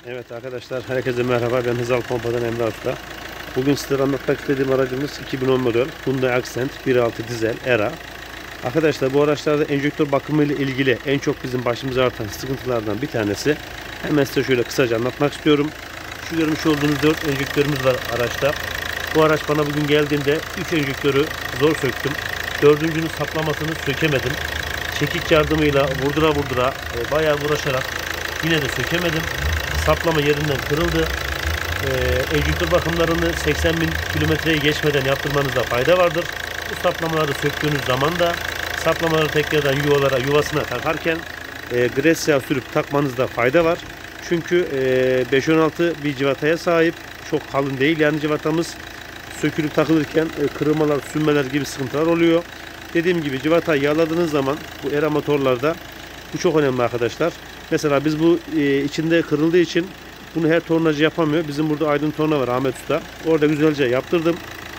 Evet arkadaşlar, herkese merhaba. Ben Hızal Pompa'dan Emre Usta. Bugün sizlere anlatmak istediğim aracımız 2010 model Hyundai Accent 1.6 dizel ERA. Arkadaşlar, bu araçlarda enjektör bakımı ile ilgili en çok bizim başımıza artan sıkıntılardan bir tanesi. Hemen size şöyle kısaca anlatmak istiyorum. Şu görmüş olduğunuz 4 enjektörümüz var araçta. Bu araç bana bugün geldiğinde 3 enjektörü zor söktüm. 4.'ünün saplamasını sökemedim. Çekiç yardımıyla vurdura bayağı uğraşarak yine de sökemedim. Saplama yerinden kırıldı. Enjektör bakımlarını 80.000 kilometreyi geçmeden yaptırmanızda fayda vardır. Bu saplamaları söktüğünüz zaman da saplamaları tekrardan yuvasına takarken gres yağı sürüp takmanızda fayda var. Çünkü 516 bir civataya sahip. Çok kalın değil yani civatamız. Sökülüp takılırken kırılmalar, sünmeler gibi sıkıntılar oluyor. Dediğim gibi civatayı yağladığınız zaman bu ERA motorlarda bu çok önemli arkadaşlar. Mesela biz bu içinde kırıldığı için bunu her tornacı yapamıyor. Bizim burada Aydın Torna var, Ahmet Usta. Orada güzelce yaptırdım.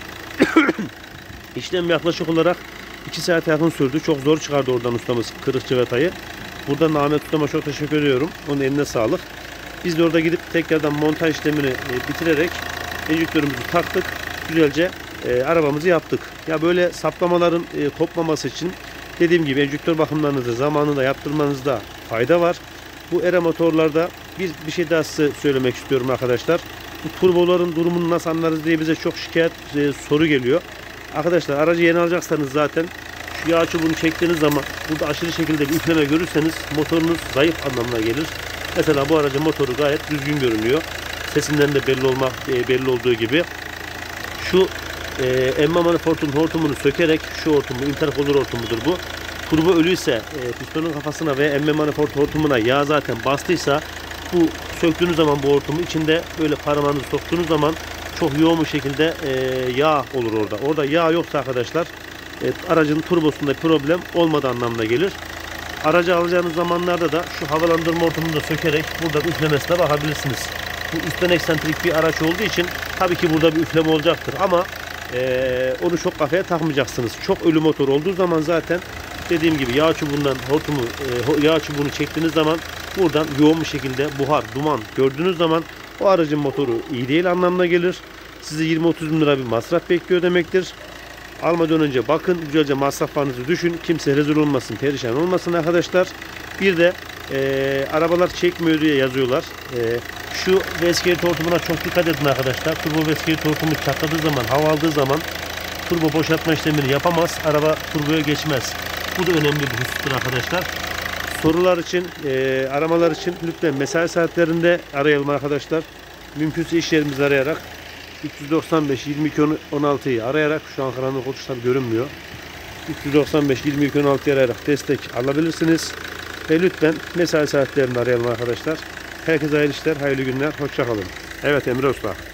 İşlem yaklaşık olarak 2 saate yakın sürdü. Çok zor çıkardı oradan ustamız kırık civatayı. Buradan Ahmet Usta'ma çok teşekkür ediyorum. Onun eline sağlık. Biz de orada gidip tekrardan montaj işlemini bitirerek enjektörümüzü taktık. Güzelce arabamızı yaptık. Ya böyle saplamaların kopmaması için dediğim gibi enjektör bakımlarınızı zamanında yaptırmanızda fayda var. Bu ERA motorlarda bir şey daha size söylemek istiyorum arkadaşlar. Bu turboların durumunu nasıl anlarız diye bize çok şikayet soru geliyor. Arkadaşlar, aracı yeni alacaksanız zaten şu yağ çubuğunu çektiğiniz zaman burada aşırı şekilde bir üfleme görürseniz motorunuz zayıf anlamına gelir. Mesela bu aracın motoru gayet düzgün görünüyor. Sesinden de belli olduğu gibi. Şu emme manifoldun hortumunu sökerek, şu hortumu intercooler hortumudur bu. Turbo ölüyse pistonun kafasına ve emme manifold hortumuna yağ zaten bastıysa bu söktüğünüz zaman bu hortumu içinde böyle parmağınızı soktuğunuz zaman çok yoğun bir şekilde yağ olur orada. Orada yağ yoksa arkadaşlar aracın turbosunda problem olmadığı anlamına gelir. Aracı alacağınız zamanlarda da şu havalandırma hortumunu da sökerek burada üflemesine bakabilirsiniz. Bu üstten eksantrik bir araç olduğu için tabii ki burada bir üfleme olacaktır ama onu çok kafaya takmayacaksınız. Çok ölü motor olduğu zaman zaten dediğim gibi yağ çubuğundan yağ çubuğunu çektiğiniz zaman buradan yoğun bir şekilde buhar, duman gördüğünüz zaman o aracın motoru iyi değil anlamına gelir. Sizi 20-30 bin lira bir masraf bekliyor demektir. Almadan önce bakın, güzelce masraflarınızı düşün. Kimse rezil olmasın, perişan olmasın arkadaşlar. Bir de arabalar çekmiyor diye yazıyorlar. Şu vesket hortumuna çok dikkat edin arkadaşlar. Turbo vesket hortumu çatladığı zaman, hava aldığı zaman turbo boşaltma işlemini yapamaz. Araba turboya geçmez. Bu da önemli bir husustur arkadaşlar. Sorular için, aramalar için lütfen mesai saatlerinde arayalım arkadaşlar. Mümkünse iş yerimizi arayarak 395 22 16'yı arayarak, şu an karanlık olduğu için görünmüyor. 395 22 16'yı arayarak destek alabilirsiniz. Ve lütfen mesai saatlerinde arayalım arkadaşlar. Herkese hayırlı işler, hayırlı günler, hoşça kalın. Evet Emre Usta.